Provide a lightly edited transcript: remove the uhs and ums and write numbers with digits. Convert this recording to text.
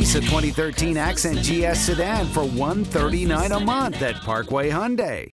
Lease a 2013 Accent GS sedan for $139 a month at Parkway Hyundai.